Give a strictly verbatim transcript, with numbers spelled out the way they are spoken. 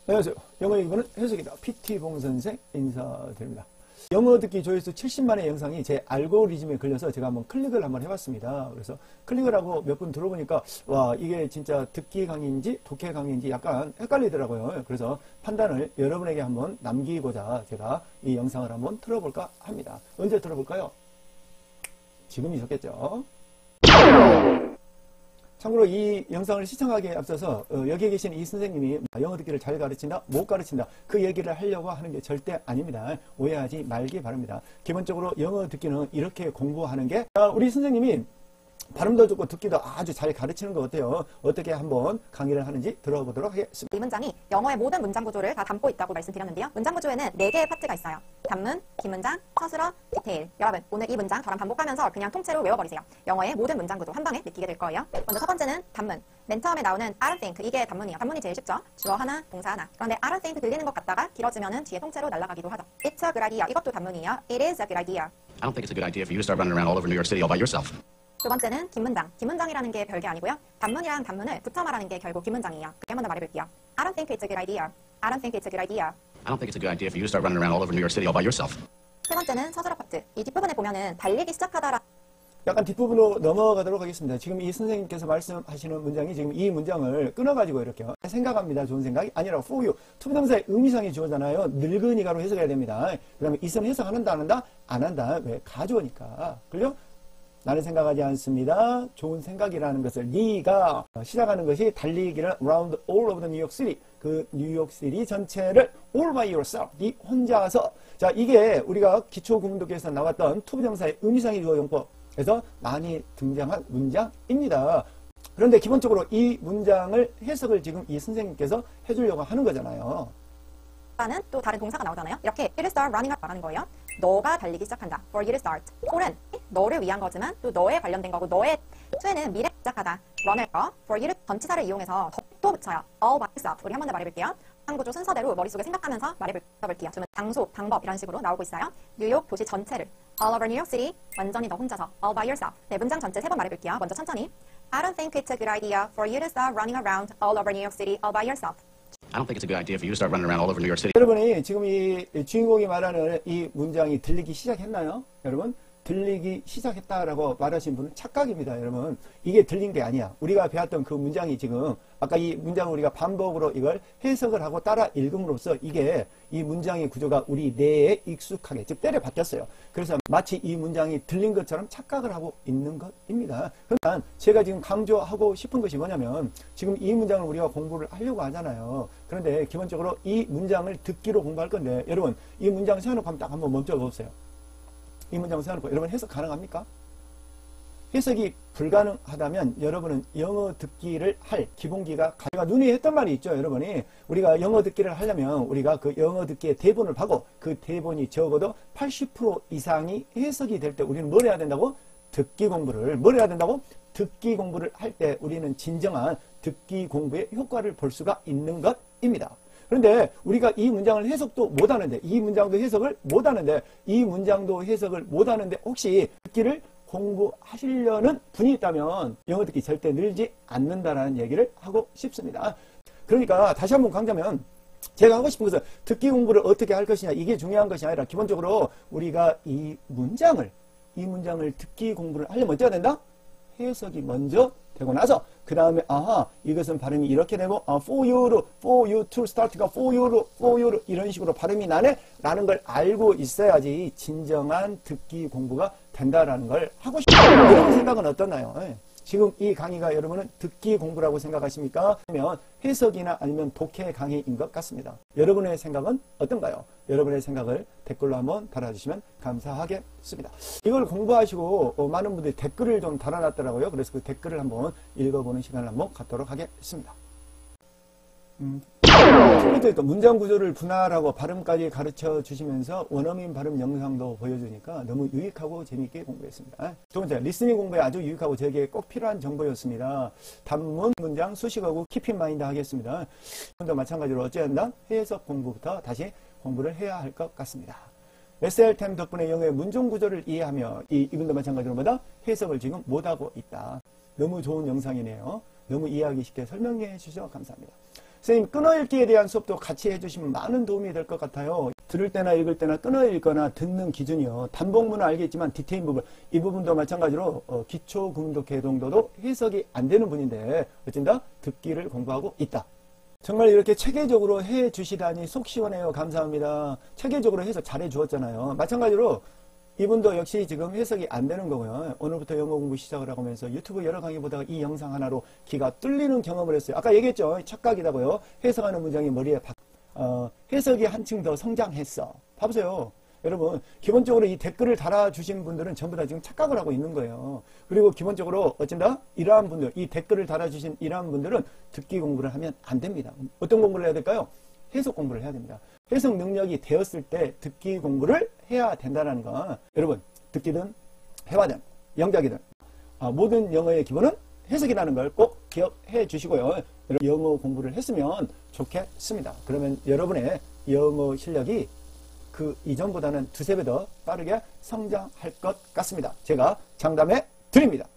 안녕하세요. 영어 이번은 해석이다. 피티봉 선생 인사드립니다. 영어 듣기 조회수 칠십만의 영상이 제 알고리즘에 걸려서 제가 한번 클릭을 한번 해봤습니다. 그래서 클릭을 하고 몇 분 들어보니까 와, 이게 진짜 듣기 강의인지 독해 강의인지 약간 헷갈리더라고요. 그래서 판단을 여러분에게 한번 남기고자 제가 이 영상을 한번 틀어볼까 합니다. 언제 틀어볼까요? 지금이 좋겠죠. 참고로 이 영상을 시청하기에 앞서서 어, 여기에 계신 이 선생님이 영어 듣기를 잘 가르친다, 못 가르친다 그 얘기를 하려고 하는 게 절대 아닙니다. 오해하지 말기 바랍니다. 기본적으로 영어 듣기는 이렇게 공부하는 게 아, 우리 선생님이 발음도 좋고 듣기도 아주 잘 가르치는 거 어때요? 어떻게 한번 강의를 하는지 들어보도록 하겠습니다. 이 문장이 영어의 모든 문장 구조를 다 담고 있다고 말씀드렸는데요. 문장 구조에는 네 개의 파트가 있어요. 단문, 뒷문장, 서술어, 디테일. 여러분, 오늘 이 문장 저랑 반복하면서 그냥 통째로 외워버리세요. 영어의 모든 문장 구조 한 방에 느끼게 될 거예요. 먼저 첫 번째는 단문. 맨 처음에 나오는 I don't think, 이게 단문이에요. 단문이 제일 쉽죠? 주어 하나, 동사 하나. 그런데 I don't think 들리는 것 같다가 길어지면은 뒤에 통째로 날아가기도 하죠. It's a good idea. 이것도 단문이에요. It is a good idea. I don't think it's a good idea for you to start running around all over New York City all by yourself. 두 번째는 뒷문장. 뒷문장이라는 게 별게 아니고요. 단문이라는 단문을 붙여 말하는 게 결국 뒷문장이에요. 그게 한번 더 말해볼게요. I don't think it's a good idea. I don't think it's a good idea. I don't think it's a good idea for you to start running around all over New York City all by yourself. 세 번째는 서술어 파트. 이 뒷부분에 보면은 달리기 시작하다라. 약간 뒷부분으로 넘어가도록 하겠습니다. 지금 이 선생님께서 말씀하시는 문장이 지금 이 문장을 끊어가지고 이렇게 생각합니다. 좋은 생각이 아니라 for you. 투부정사의 의미상의 주어잖아요. 늙은이가로 해석해야 됩니다. 그 다음에 이선 해석 안 한다 안 한다? 안 한다. 왜? 가져오니까. 그죠? 나는 생각하지 않습니다. 좋은 생각이라는 것을 네가 시작하는 것이 달리기를 around all over the New York City. 그 뉴욕시티 전체를 all by yourself. 네 혼자서. 자, 이게 우리가 기초국문독에서 나왔던 투부정사의 의미상의 주어 용법에서 많이 등장한 문장입니다. 그런데 기본적으로 이 문장을 해석을 지금 이 선생님께서 해주려고 하는 거잖아요. 라는 또 다른 동사가 나오잖아요. 이렇게 you start running up 말하는 거예요. 너가 달리기 시작한다. For you to start. for은 너를 위한 거지만 또 너에 관련된 거고 너의 to에는 미래 시작하다. run을 거. for you to 전치사를 이용해서 더 붙여요. all by yourself. 우리 한 번 더 말해볼게요. 구조 순서대로 머릿속에 생각하면서 말해볼게요. 좀 장소, 방법 이런 식으로 나오고 있어요. 뉴욕 도시 전체를 all over New York City 완전히 너 혼자서 all by yourself. 네, 문장 전체 세 번 말해볼게요. 먼저 천천히. I don't think it's a good idea for you to start running around all over New York City all by yourself. I don't think it's a good idea for you to start running around all over New York City. 여러분이 지금 이 주인공이 말하는 이 문장이 들리기 시작했나요? 여러분? 들리기 시작했다라고 말하신 분은 착각입니다. 여러분, 이게 들린 게 아니야. 우리가 배웠던 그 문장이 지금 아까 이 문장을 우리가 반복으로 이걸 해석을 하고 따라 읽음으로써 이게 이 문장의 구조가 우리 뇌에 익숙하게 즉 때려 박혔어요. 그래서 마치 이 문장이 들린 것처럼 착각을 하고 있는 것입니다. 그러니까 제가 지금 강조하고 싶은 것이 뭐냐면 지금 이 문장을 우리가 공부를 하려고 하잖아요. 그런데 기본적으로 이 문장을 듣기로 공부할 건데 여러분 이 문장 세워놓고 한번 딱 한번 멈춰 보세요. 이 문장을 세워놓고 여러분 해석 가능합니까? 해석이 불가능하다면 여러분은 영어 듣기를 할 기본기가 제가 눈에 했던 말이 있죠. 여러분이 우리가 영어 듣기를 하려면 우리가 그 영어 듣기의 대본을 보고 그 대본이 적어도 팔십 퍼센트 이상이 해석이 될 때 우리는 뭘 해야 된다고? 듣기 공부를 뭘 해야 된다고? 듣기 공부를 할 때 우리는 진정한 듣기 공부의 효과를 볼 수가 있는 것입니다. 그런데 우리가 이 문장을 해석도 못하는데 이 문장도 해석을 못하는데 이 문장도 해석을 못하는데 혹시 듣기를 공부하시려는 분이 있다면 영어 듣기 절대 늘지 않는다라는 얘기를 하고 싶습니다. 그러니까 다시 한번 강조하면 제가 하고 싶은 것은 듣기 공부를 어떻게 할 것이냐 이게 중요한 것이 아니라 기본적으로 우리가 이 문장을 이 문장을 듣기 공부를 하려면 어떻게 해야 된다? 해석이 먼저 되고 나서 그 다음에 아하 이것은 발음이 이렇게 되고 아, for you로 for you to start가 for you로 for you로 이런 식으로 발음이 나네 라는 걸 알고 있어야지 진정한 듣기 공부가 된다라는 걸 하고 싶어요. 여러분 생각은 어떠나요? 네. 지금 이 강의가 여러분은 듣기 공부라고 생각하십니까? 아니면 해석이나 아니면 독해 강의인 것 같습니다. 여러분의 생각은 어떤가요? 여러분의 생각을 댓글로 한번 달아주시면 감사하겠습니다. 이걸 공부하시고 어, 많은 분들이 댓글을 좀 달아놨더라고요. 그래서 그 댓글을 한번 읽어보는 시간을 한번 갖도록 하겠습니다. 음. 첫 번째 또 문장 구조를 분할하고 발음까지 가르쳐 주시면서 원어민 발음 영상도 보여주니까 너무 유익하고 재미있게 공부했습니다. 두 번째, 리스닝 공부에 아주 유익하고 제게 꼭 필요한 정보였습니다. 단문, 문장, 수식어구, 키핀 마인드 하겠습니다. 이번도 마찬가지로 어찌해야 한다? 해석 공부부터 다시 공부를 해야 할 것 같습니다. 에스엘템 덕분에 영어의 문종 구조를 이해하며 이, 이분도 마찬가지로 뭐다? 해석을 지금 못하고 있다. 너무 좋은 영상이네요. 너무 이해하기 쉽게 설명해 주셔서 감사합니다. 선생님 끊어읽기에 대한 수업도 같이 해주시면 많은 도움이 될 것 같아요. 들을 때나 읽을 때나 끊어읽거나 듣는 기준이요. 단복문은 알겠지만 디테일 부분, 이 부분도 마찬가지로 어, 기초 구문도 개동도도 해석이 안 되는 분인데 어쩐다 듣기를 공부하고 있다. 정말 이렇게 체계적으로 해주시다니 속 시원해요. 감사합니다. 체계적으로 해석 잘해 주었잖아요. 마찬가지로 이분도 역시 지금 해석이 안 되는 거고요. 오늘부터 영어 공부 시작을 하고 면서 유튜브 여러 강의 보다가 이 영상 하나로 귀가 뚫리는 경험을 했어요. 아까 얘기했죠. 착각이라고요. 해석하는 문장이 머리에 박, 어, 해석이 한층 더 성장했어. 봐보세요. 여러분 기본적으로 이 댓글을 달아주신 분들은 전부 다 지금 착각을 하고 있는 거예요. 그리고 기본적으로 어쩐다? 이러한 분들, 이 댓글을 달아주신 이러한 분들은 듣기 공부를 하면 안 됩니다. 어떤 공부를 해야 될까요? 해석 공부를 해야 됩니다. 해석 능력이 되었을 때 듣기 공부를 해야 된다는 거. 여러분 듣기든 회화든 영작이든 아, 모든 영어의 기본은 해석이라는 걸 꼭 기억해 주시고요. 영어 공부를 했으면 좋겠습니다. 그러면 여러분의 영어 실력이 그 이전보다는 두세 배 더 빠르게 성장할 것 같습니다. 제가 장담해 드립니다.